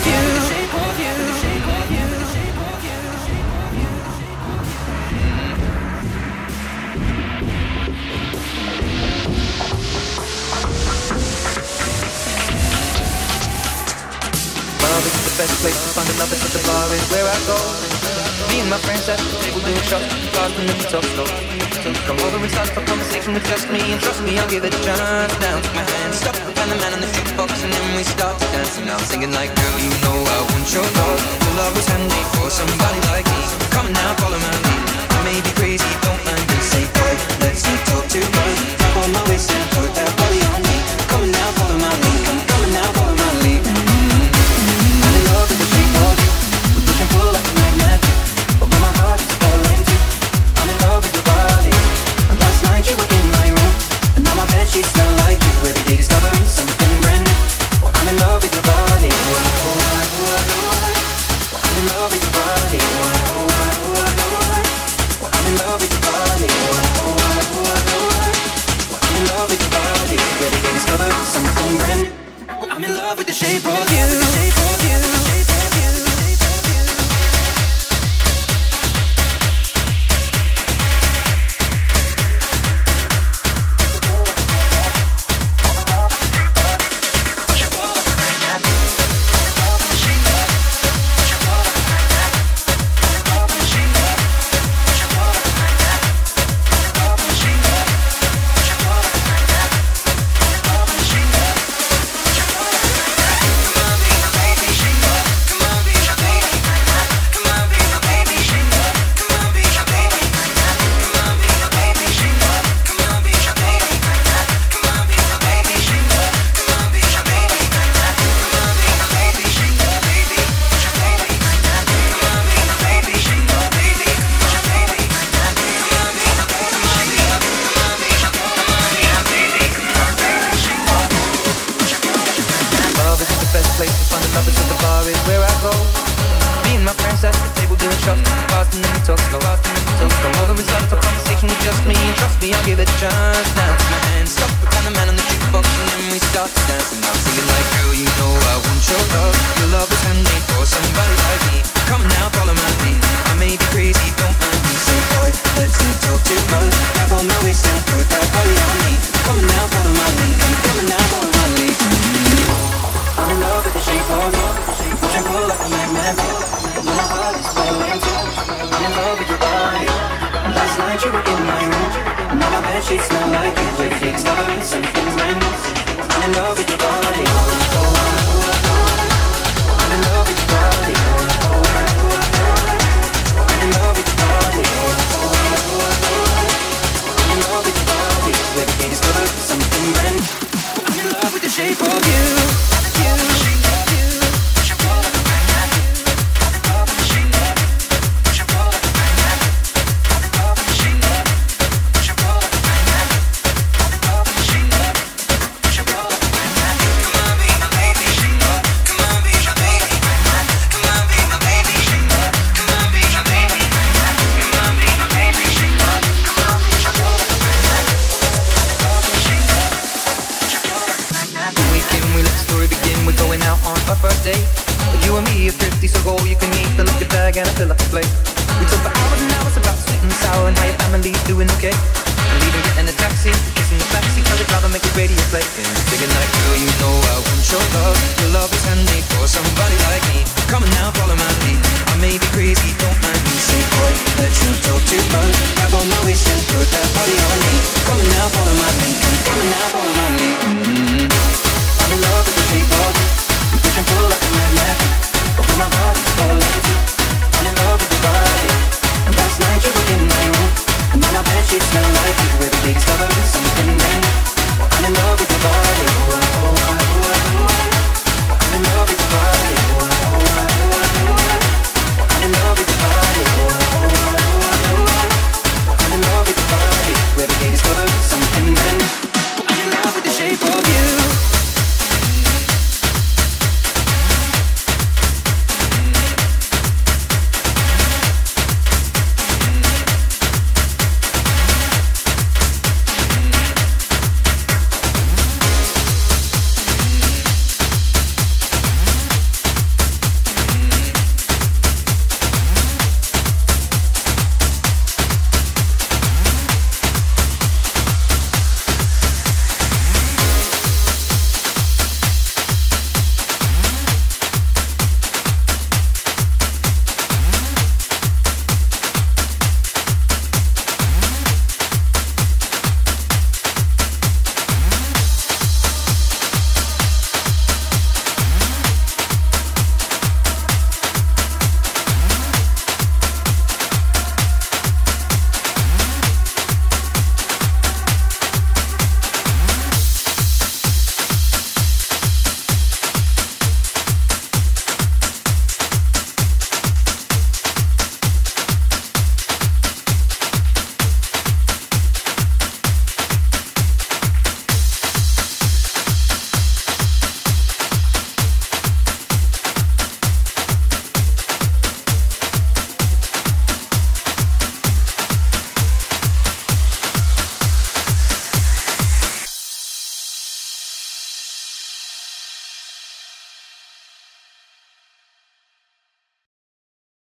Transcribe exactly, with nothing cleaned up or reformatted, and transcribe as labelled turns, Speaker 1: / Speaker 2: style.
Speaker 1: This is the best place to find the lovers at the bar is where I go. Me and my friends at the table doing shots, fast and then we talk slow. So come over and start up a conversation with just me, and trust me, I'll give it a chance. Now take my hand, stop, find the man on the jukebox, and then we start to dance. And now I'm singing like, girl, you know I want your love. Your love was handmade for somebody like me. Come on now, follow my lead. I may be crazy, don't mind me. Say, boy, let's not talk too much. Tap on my waist and put that body on me. Come on now, follow my lead. Come, come on now, follow my lead. Pull like a magnet, but when my heart is falling too, I'm in love with your body. And last night you were in my room, and now my bedsheets smell like you. Every day discovering something brand new. Well, I'm in love with your body. Oh, oh, oh, oh, oh. I'm in love with your body. Oh, oh, oh, oh, oh. I'm in love with your body. Oh, oh, oh, oh, oh. I'm in love with your body. Every day discovering something brand new. I'm in love with the shape of you.